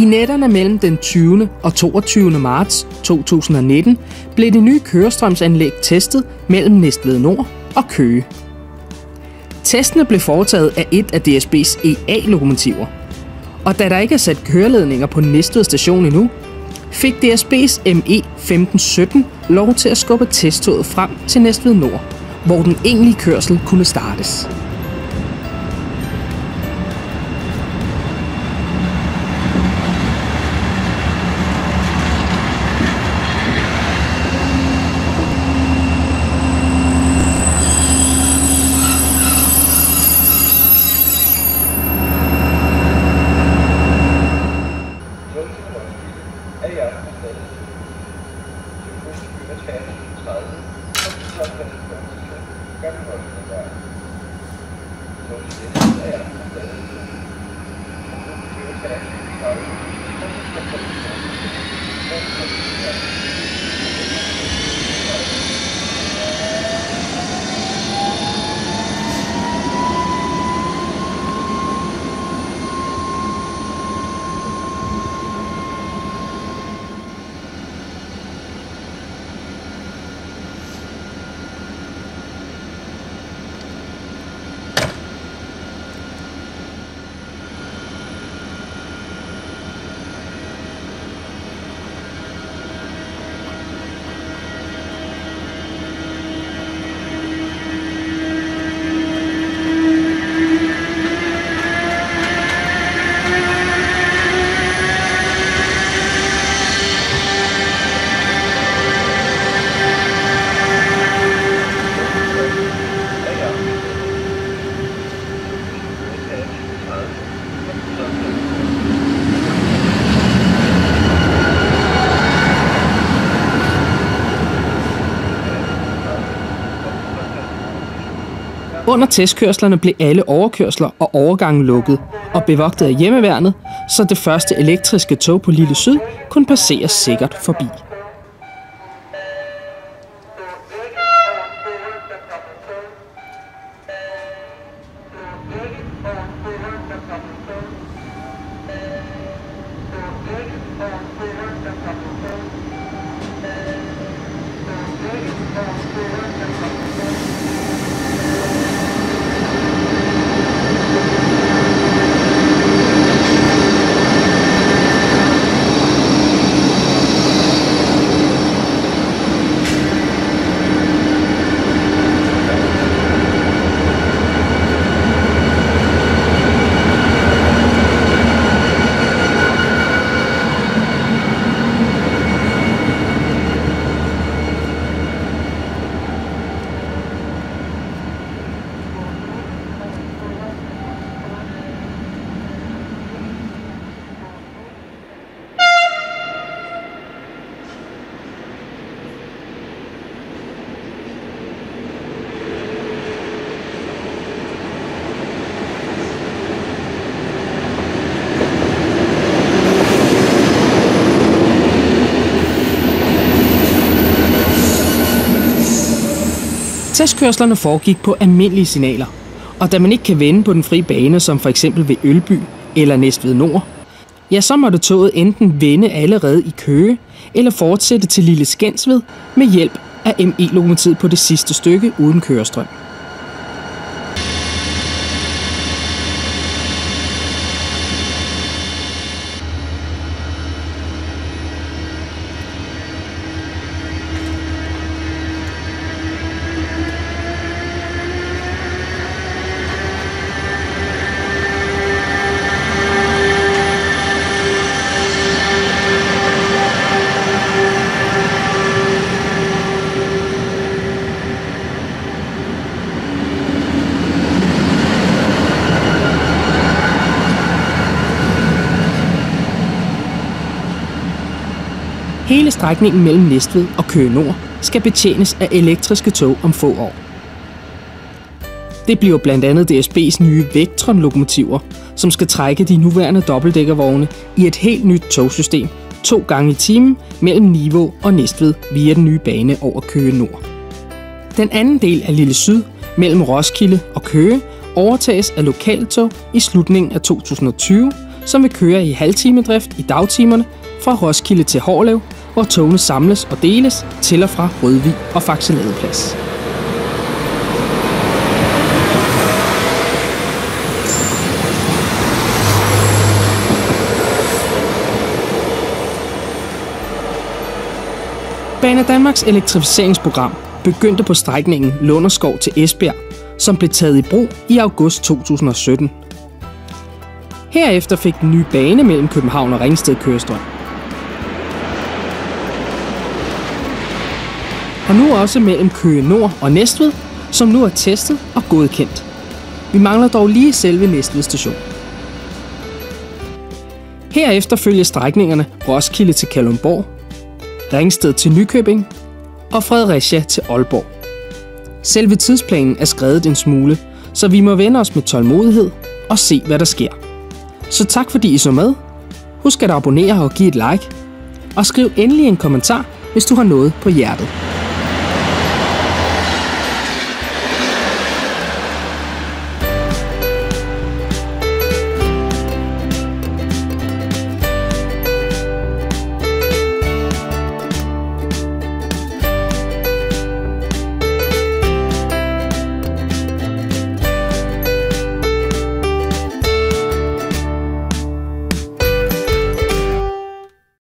nætterne mellem den 20. og 22. marts 2019 blev det nye kørestrømsanlæg testet mellem Næstved Nord og Køge. Testene blev foretaget af et af DSB's EA-lokomotiver, og da der ikke er sat køreledninger på Næstved station endnu, fik DSB's ME 1517 lov til at skubbe testtoget frem til Næstved Nord, hvor den egentlige kørsel kunne startes. Under testkørslerne blev alle overkørsler og overgange lukket og bevogtet af hjemmeværnet, så det første elektriske tog på Lille Syd kunne passere sikkert forbi. Testkørslerne foregik på almindelige signaler, og da man ikke kan vende på den frie bane, som for eksempel ved Ølby eller Næstved Nord, ja, så måtte toget enten vende allerede i Køge eller fortsætte til Lille Skensved med hjælp af ME-lokomotivet på det sidste stykke uden kørestrøm. Hele strækningen mellem Næstved og Køge Nord skal betjenes af elektriske tog om få år. Det bliver blandt andet DSB's nye Vectron-lokomotiver, som skal trække de nuværende dobbeltdækkervogne i et helt nyt togsystem 2 gange i timen mellem Nivå og Næstved via den nye bane over Køge Nord. Den anden del af Lille Syd mellem Roskilde og Køge overtages af lokaltog i slutningen af 2020 som vil køre i halvtimedrift i dagtimerne fra Roskilde til Hårlev, hvor togene samles og deles til og fra Rødvig og Faxe Ladeplads. Banedanmarks elektrificeringsprogram begyndte på strækningen Lunderskov til Esbjerg, som blev taget i brug i august 2017. Herefter fik den nye bane mellem København og Ringsted kørestrøm. Og nu også mellem Køge Nord og Næstved, som nu er testet og godkendt. Vi mangler dog lige selve Næstved station. Herefter følger strækningerne Roskilde til Kalundborg, Ringsted til Nykøbing og Fredericia til Aalborg. Selve tidsplanen er skrevet en smule, så vi må vende os med tålmodighed og se, hvad der sker. Så tak fordi I så med. Husk at abonnere og give et like. Og skriv endelig en kommentar, hvis du har noget på hjertet.